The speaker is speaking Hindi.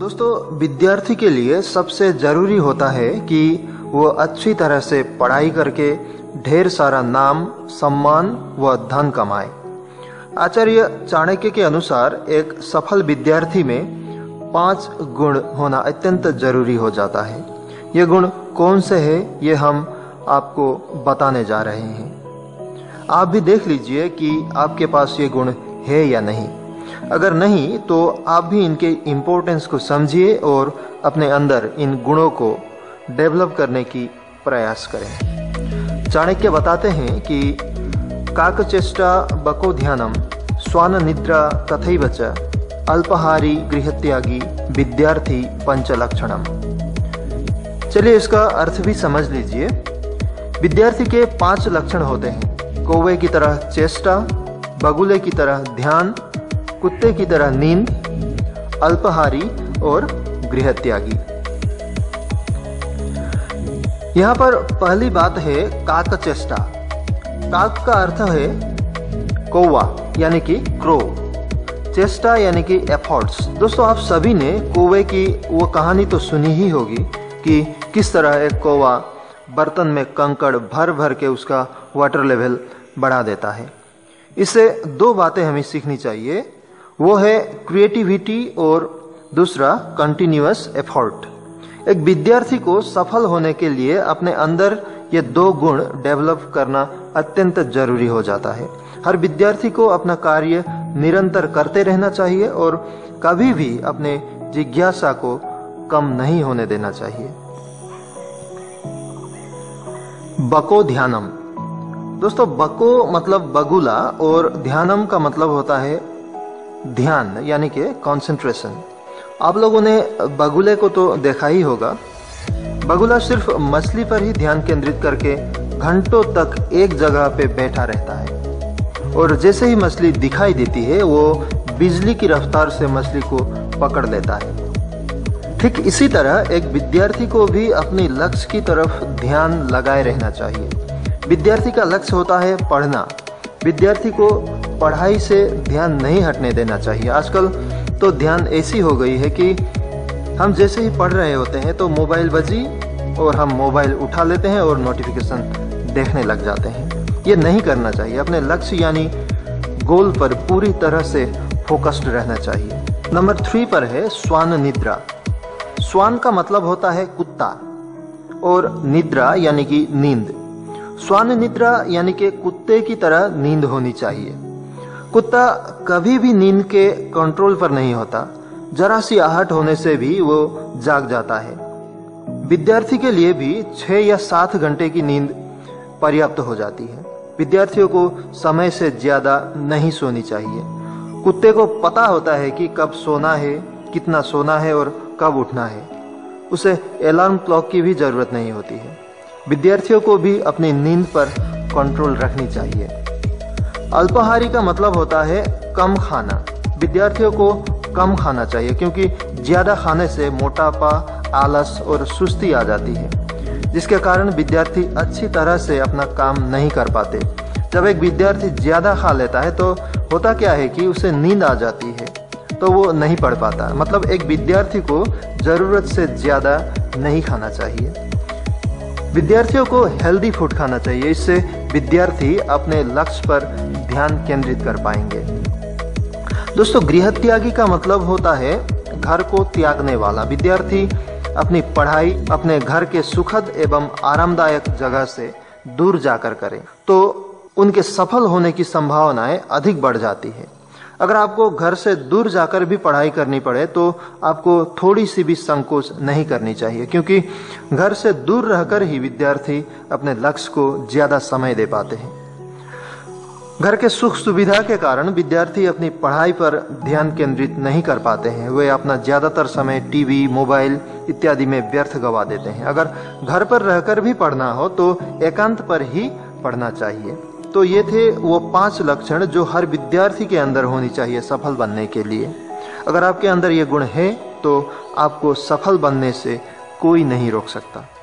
दोस्तों, विद्यार्थी के लिए सबसे ज़रूरी होता है कि वो अच्छी तरह से पढ़ाई करके ढेर सारा नाम, सम्मान व धन कमाए। आचार्य चाणक्य के अनुसार एक सफल विद्यार्थी में 5 गुण होना अत्यंत जरूरी हो जाता है। ये गुण कौन से हैं, ये हम आपको बताने जा रहे हैं। आप भी देख लीजिए कि आपके पास ये गुण है या नहीं। अगर नहीं तो आप भी इनके इम्पोर्टेंस को समझिए और अपने अंदर इन गुणों को डेवलप करने की प्रयास करें। चाणक्य बताते हैं कि काकचेष्टा बको ध्यानम स्वान निद्रा तथैव च अल्पाहारी गृहत्यागी विद्यार्थी पंचलक्षणम। चलिए इसका अर्थ भी समझ लीजिए। विद्यार्थी के 5 लक्षण होते हैं। कौवे की तरह चेष्टा, बगुले की तरह ध्यान, कुत्ते की तरह नींद, अल्पाहारी और गृहत्यागी। यहाँ पर पहली बात है काकचेष्टा। काक का अर्थ है कौवा यानी कि क्रो, चेष्टा यानी कि एफर्ट्स। दोस्तों, आप सभी ने कौवे की वो कहानी तो सुनी ही होगी कि किस तरह एक कौवा बर्तन में कंकड़ भर भर के उसका वाटर लेवल बढ़ा देता है। इससे 2 बातें हमें सीखनी चाहिए, वो है क्रिएटिविटी और दूसरा कंटिन्यूअस एफर्ट। एक विद्यार्थी को सफल होने के लिए अपने अंदर ये 2 गुण डेवलप करना अत्यंत जरूरी हो जाता है। हर विद्यार्थी को अपना कार्य निरंतर करते रहना चाहिए और कभी भी अपने जिज्ञासा को कम नहीं होने देना चाहिए। बको ध्यानम। दोस्तों, बको मतलब बगुला और ध्यानम का मतलब होता है ध्यान यानी कि कंसंट्रेशन। आप लोगों ने बगुले को तो देखा ही होगा। बगुला सिर्फ मछली पर ही ध्यान केंद्रित करके घंटों तक एक जगह पे बैठा रहता है और जैसे ही मछली दिखाई देती है वो बिजली की रफ्तार से मछली को पकड़ लेता है। ठीक इसी तरह एक विद्यार्थी को भी अपनी लक्ष्य की तरफ ध्यान लगाए रहना चाहिए। विद्यार्थी का लक्ष्य होता है पढ़ना। विद्यार्थी को पढ़ाई से ध्यान नहीं हटने देना चाहिए। आजकल तो ध्यान ऐसी हो गई है कि हम जैसे ही पढ़ रहे होते हैं तो मोबाइल बजी और हम मोबाइल उठा लेते हैं और नोटिफिकेशन देखने लग जाते हैं। ये नहीं करना चाहिए। अपने लक्ष्य यानी गोल पर पूरी तरह से फोकस्ड रहना चाहिए। नंबर 3 पर है स्वान निद्रा। स्वान का मतलब होता है कुत्ता और निद्रा यानी कि नींद। स्वान निद्रा यानी कि कुत्ते की तरह नींद होनी चाहिए। कुत्ता कभी भी नींद के कंट्रोल पर नहीं होता। जरा सी आहट होने से भी वो जाग जाता है। विद्यार्थी के लिए भी 6 या 7 घंटे की नींद पर्याप्त हो जाती है। विद्यार्थियों को समय से ज्यादा नहीं सोनी चाहिए। कुत्ते को पता होता है कि कब सोना है, कितना सोना है और कब उठना है। उसे अलार्म क्लॉक की भी जरूरत नहीं होती है। विद्यार्थियों को भी अपनी नींद पर कंट्रोल रखनी चाहिए। अल्पाहारी का मतलब होता है कम खाना। विद्यार्थियों को कम खाना चाहिए क्योंकि ज्यादा खाने से मोटापा, आलस और सुस्ती आ जाती है, जिसके कारण विद्यार्थी अच्छी तरह से अपना काम नहीं कर पाते। जब एक विद्यार्थी ज्यादा खा लेता है तो होता क्या है कि उसे नींद आ जाती है तो वो नहीं पढ़ पाता। मतलब एक विद्यार्थी को जरूरत से ज्यादा नहीं खाना चाहिए। विद्यार्थियों को हेल्दी फूड खाना चाहिए। इससे विद्यार्थी अपने लक्ष्य पर ध्यान केंद्रित कर पाएंगे। दोस्तों, गृहत्यागी का मतलब होता है घर को त्यागने वाला। विद्यार्थी अपनी पढ़ाई अपने घर के सुखद एवं आरामदायक जगह से दूर जाकर करें तो उनके सफल होने की संभावनाएं अधिक बढ़ जाती है। अगर आपको घर से दूर जाकर भी पढ़ाई करनी पड़े तो आपको थोड़ी सी भी संकोच नहीं करनी चाहिए, क्योंकि घर से दूर रहकर ही विद्यार्थी अपने लक्ष्य को ज्यादा समय दे पाते हैं। घर के सुख सुविधा के कारण विद्यार्थी अपनी पढ़ाई पर ध्यान केंद्रित नहीं कर पाते हैं। वे अपना ज्यादातर समय टीवी, मोबाइल इत्यादि में व्यर्थ गवा देते हैं। अगर घर पर रहकर भी पढ़ना हो तो एकांत पर ही पढ़ना चाहिए। तो ये थे वो 5 लक्षण जो हर विद्यार्थी के अंदर होनी चाहिए सफल बनने के लिए। अगर आपके अंदर ये गुण है तो आपको सफल बनने से कोई नहीं रोक सकता।